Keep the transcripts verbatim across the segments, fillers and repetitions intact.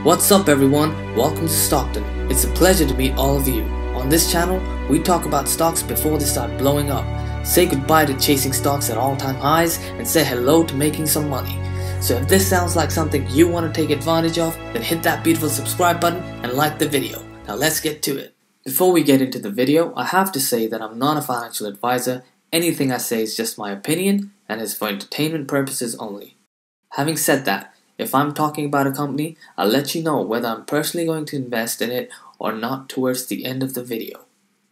What's up everyone, welcome to Stockton. It's a pleasure to meet all of you. On this channel, we talk about stocks before they start blowing up, say goodbye to chasing stocks at all-time highs, and say hello to making some money. So if this sounds like something you want to take advantage of, then hit that beautiful subscribe button and like the video. Now let's get to it. Before we get into the video, I have to say that I'm not a financial advisor. Anything I say is just my opinion and is for entertainment purposes only. Having said that, if I'm talking about a company, I'll let you know whether I'm personally going to invest in it or not towards the end of the video.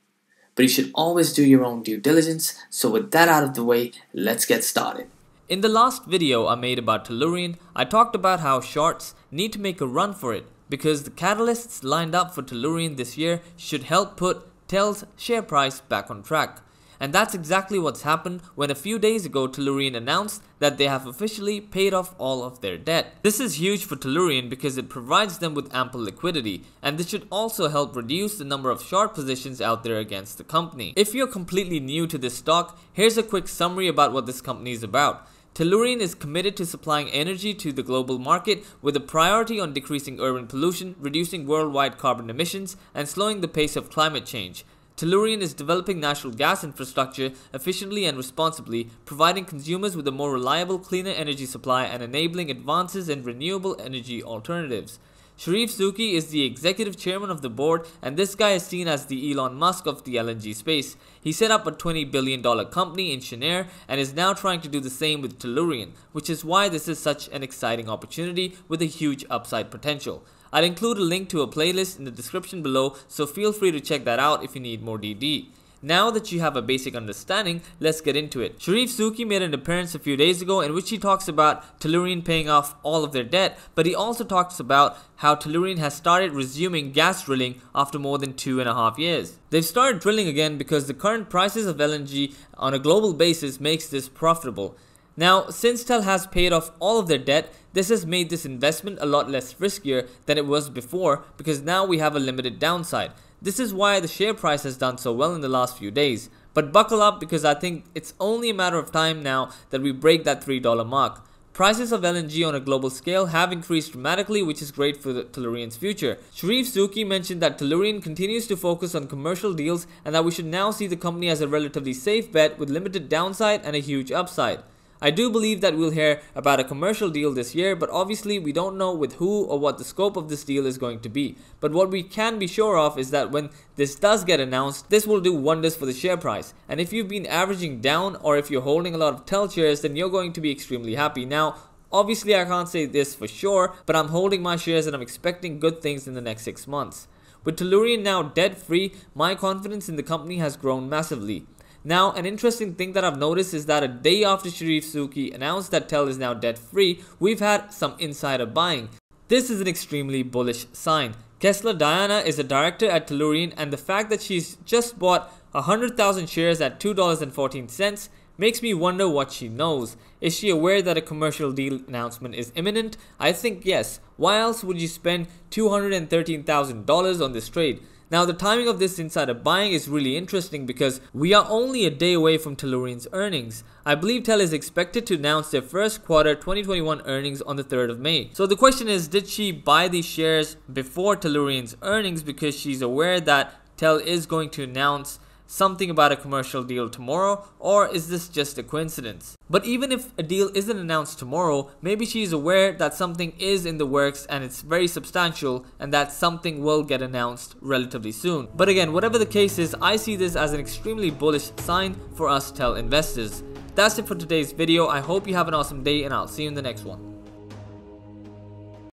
But you should always do your own due diligence, so with that out of the way, let's get started. In the last video I made about Tellurian, I talked about how shorts need to make a run for it because the catalysts lined up for Tellurian this year should help put Tell's share price back on track. And that's exactly what's happened when a few days ago Tellurian announced that they have officially paid off all of their debt. This is huge for Tellurian because it provides them with ample liquidity, and this should also help reduce the number of short positions out there against the company. If you're completely new to this stock, here's a quick summary about what this company is about. Tellurian is committed to supplying energy to the global market with a priority on decreasing urban pollution, reducing worldwide carbon emissions, and slowing the pace of climate change. Tellurian is developing natural gas infrastructure efficiently and responsibly, providing consumers with a more reliable, cleaner energy supply and enabling advances in renewable energy alternatives. Sharif Zuki is the executive chairman of the board, and this guy is seen as the Elon Musk of the L N G space. He set up a twenty billion dollar company in Cheniere and is now trying to do the same with Tellurian, which is why this is such an exciting opportunity with a huge upside potential. I'll include a link to a playlist in the description below, so feel free to check that out if you need more D D. Now that you have a basic understanding, let's get into it. Sharif Zuki made an appearance a few days ago in which he talks about Tellurian paying off all of their debt, but he also talks about how Tellurian has started resuming gas drilling after more than two and a half years. They've started drilling again because the current prices of L N G on a global basis makes this profitable. Now, since Tell has paid off all of their debt, this has made this investment a lot less riskier than it was before because now we have a limited downside. This is why the share price has done so well in the last few days. But buckle up because I think it's only a matter of time now that we break that three dollar mark. Prices of L N G on a global scale have increased dramatically, which is great for the Tellurian's future. Sharif Zuki mentioned that Tellurian continues to focus on commercial deals and that we should now see the company as a relatively safe bet with limited downside and a huge upside. I do believe that we'll hear about a commercial deal this year, but obviously we don't know with who or what the scope of this deal is going to be. But what we can be sure of is that when this does get announced, this will do wonders for the share price. And if you've been averaging down or if you're holding a lot of Tell shares, then you're going to be extremely happy. Now, obviously I can't say this for sure, but I'm holding my shares and I'm expecting good things in the next six months. With Tellurian now debt-free, my confidence in the company has grown massively. Now, an interesting thing that I've noticed is that a day after Sharif Zuki announced that Tell is now debt-free, we've had some insider buying. This is an extremely bullish sign. Kessler Diana is a director at Tellurian, and the fact that she's just bought one hundred thousand shares at two dollars and fourteen cents makes me wonder what she knows. Is she aware that a commercial deal announcement is imminent? I think yes. Why else would you spend two hundred thirteen thousand dollars on this trade? Now, the timing of this insider buying is really interesting because we are only a day away from Tellurian's earnings. I believe Tell is expected to announce their first quarter twenty twenty-one earnings on the third of May. So the question is, did she buy these shares before Tellurian's earnings because she's aware that Tell is going to announce something about a commercial deal tomorrow, or is this just a coincidence? But even if a deal isn't announced tomorrow, maybe she's aware that something is in the works and it's very substantial and that something will get announced relatively soon. But again, whatever the case is, I see this as an extremely bullish sign for us Tell investors. That's it for today's video. I hope you have an awesome day and I'll see you in the next one.